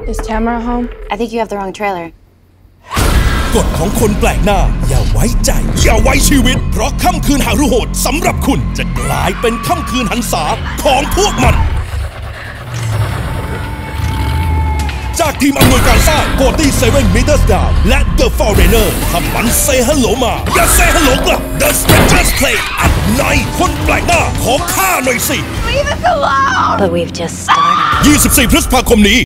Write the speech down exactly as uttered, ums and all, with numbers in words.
Is Tamara home? I think you have the wrong trailer. กฎของคนแปลกหน้าอย่าไว้ใจอย่าไว้ชีวิตเพราะค่ำคืนหารุโหดสำหรับคุณจะกลายเป็นค่ำคืนหันษาของพวกมันจากทีมอำนวยการสร้างโกตี้เซเว่นมิเตอร์สดาวและ The Foreigner ทำมันเซฮัลโหลมาอย่าเซฮัลโหลกลับ The Strangers Play อัดในคนแปลกหน้าขอฆ่าหน่อยสิ Leave us alone! But we've just started. ยี่สิบสี่ พฤษภาคมนี้